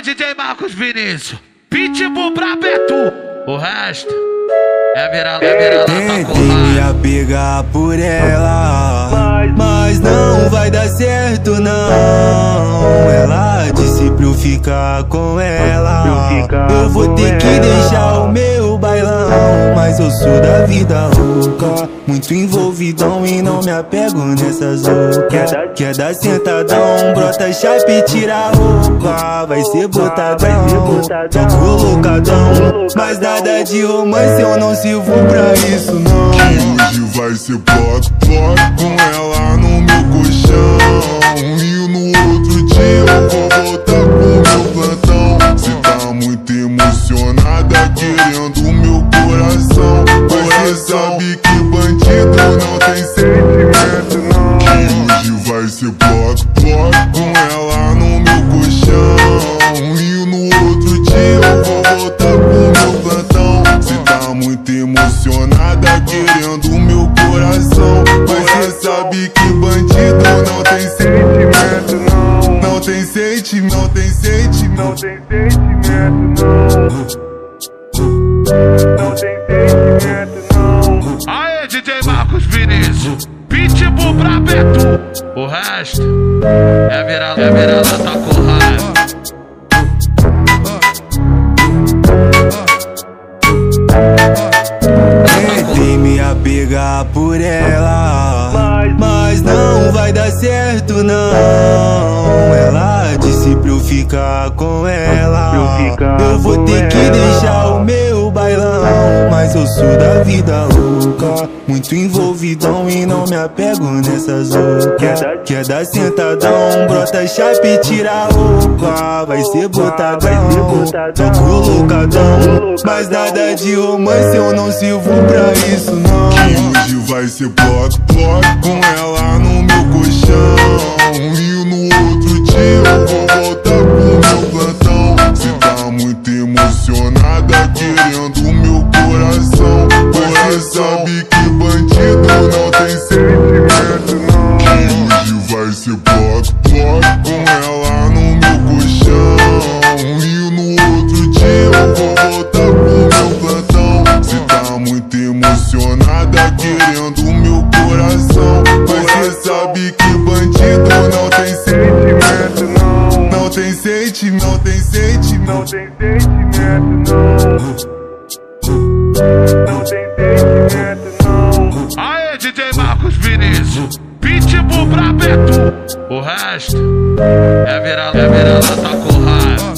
DJ Marcos Vinícius, Pitbull pra Betu. O resto é virar Tentei me apegar por ela, mas não vai dar certo não. Ela disse pra eu ficar com ela. Eu vou ter que deixar o meu bailão, mas eu sou da vida louca, muito envolvidão e não me apego nessas loucas. Quer dar sentadão, brota chapa e tira a roupa. Vai ser botadão, tô colocadão, mas nada de romance, eu não sirvo pra isso não. Que hoje vai ser bloco com ela no meu colchão, e no outro dia eu vou voltar pro meu plantão. Cê tá muito emocionada querendo o meu coração, mas cê sabe que bandido não tem sentimento não. Que hoje vai ser bloco com ela no meu colchão, e no outro dia eu vou voltar pro meu plantão. Cê tá muito emocionada querendo o meu coração, mas cê sabe que bandido não tem sentimento não. Não tem sentimento, não tem sentimento, não tem sentimento não. Não tem sentimento não. Aê, DJ Marcos Vinícius, Pitbull pra Betu. O resto é virar tá com raiva. Tentei me apegar por ela, mas não vai dar certo não. Ela disse pra eu ficar com ela. Eu vou ter que deixar o meu bailão, mas eu sou da vida louca, muito envolvidão e não me apego nessas loucas. Quer dar sentadão, brota chapa e tira a roupa. Vai ser botadão, tô colocadão, mas nada de romance, eu não sirvo pra isso não. Que hoje vai ser bloco com ela no meu colchão, e no outro dia eu vou voltar pro meu plantão. Cê tá muito emocionada querendo o meu coração, mas cê sabe que bandido não tem sentimento não. Que hoje vai ser bloco com ela no meu colchão, e no outro dia eu vou voltar pro meu plantão. Cê tá muito emocionada querendo o meu coração, mas cê sabe que bandido não tem sentimento não. Não tem sentimento, não tem sentimento, não tem sentimento não. Não tem sentimento não. Aê, DJ Marcos Vinícius, Pitbull pra Betu. O resto é virar tá com raiva.